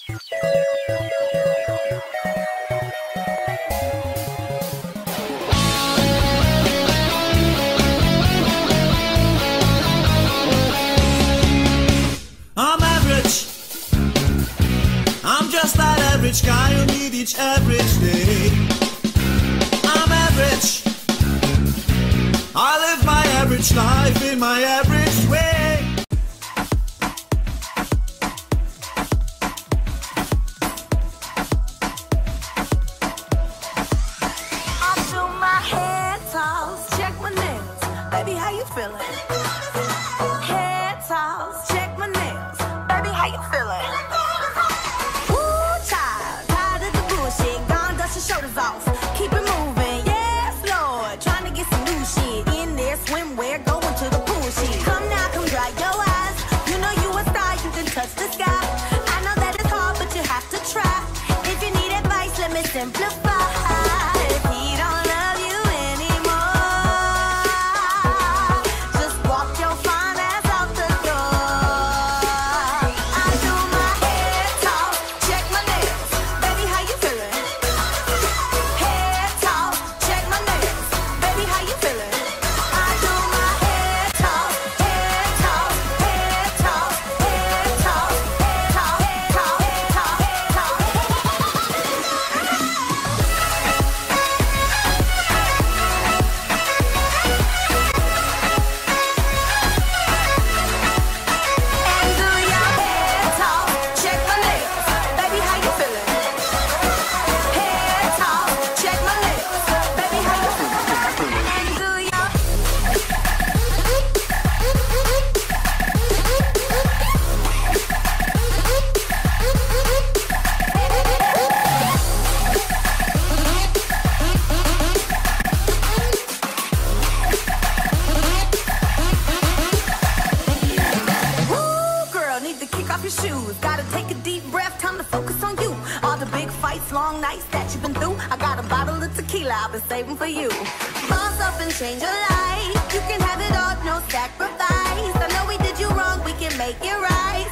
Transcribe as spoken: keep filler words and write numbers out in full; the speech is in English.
I'm average. I'm just that average guy who needs each average day. I'm average. I live my average life in my average way. I do my head toss, check my nails. Baby, how you feeling? Head toss, check my nails. Baby, how you feeling? Woo, child, tired of the bullshit. Gone, dust your shoulders off. Keep it moving, yes, Lord. Trying to get some new shit in there. Swimwear, going to the pool shit. Come now, come dry your eyes. You know you a star, you can touch the sky. I know that it's hard, but you have to try. If you need advice, let me simplify. If he don't love you anymore, just walk your fine ass out the door. I do my head toss, check my nails. Baby, how you feeling? Head toss, check my nails. Baby, how you feeling? I do my head toss, head toss, head toss, head toss, head toss, head toss, head toss, head toss. And do your head toss, check my nails. Baby, how you feeling? Head toss, check my nails. Baby, how you feeling? And do your Woo, girl, need to kick off your shoes. Gotta take a deep breath, time to focus on you. All the big fights, long nights that you've been through. I got a bottle of tequila I've been saving for you. Boss up and change your life. You can have it all, no sacrifice. I know we did you wrong, we can make it right.